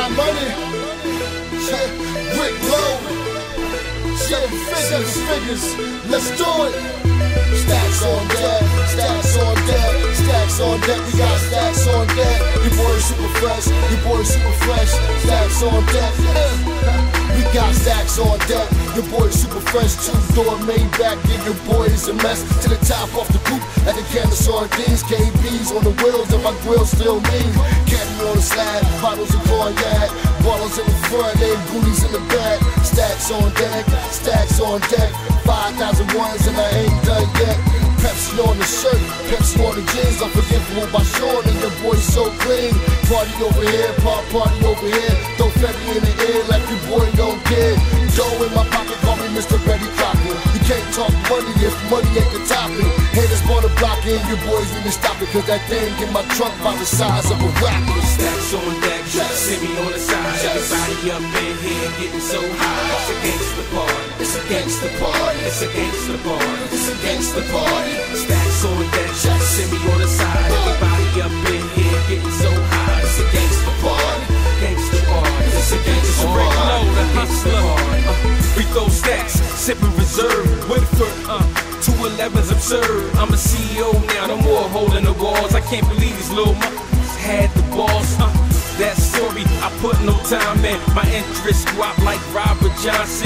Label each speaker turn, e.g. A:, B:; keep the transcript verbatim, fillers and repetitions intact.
A: got money. Yeah, Rick Lowe. Seven figures, figures. Let's do it. Stacks on deck, stacks on deck, stacks on deck. We got stacks on deck. Your boy super fresh, your boy super fresh. Stacks on deck. We got stacks on deck. Your boy super fresh, two door Maybach. Yeah, your boy is a mess. To the top off the coupe, like a can of sardines. K Bs on the wheels, and my grill still mean. Candy on the slab, bottles of cognac. Ballers in the front, and goonies in the back. Stacks on deck, stacks on deck. Five thousand ones, and I ain't done yet. Pepsi on the shirt, Pepsi on the jeans. Unforgivable by Sean, and your boy so clean. Party over here, pop party over here. Throw Fetty in the air like your boy don't care. Dough in my pocket, call me Mister Betty Crocker. You can't talk money if money ain't the topic. Haters wanna block it, your boys need to stop it. Cause that thing in my trunk by the size of a rocket.
B: Stacks on deck, see me on the side. Everybody up in here getting so high. It's a gangsta party, it's a gangsta party, it's a gangsta party, it's a gangsta party. Stacks on deck, see me on the side. Everybody up in here getting so high. It's a gangsta party, gangsta party, it's a gangsta party, gangsta party. We throw stacks, sipping reserve, Woodford, uh, two elevens absurd. I'm a C E O now, no more holding the walls. I can't believe these little motherfuckers had the balls. Uh, that story, I put no time in. My interest go out like Robert Johnson.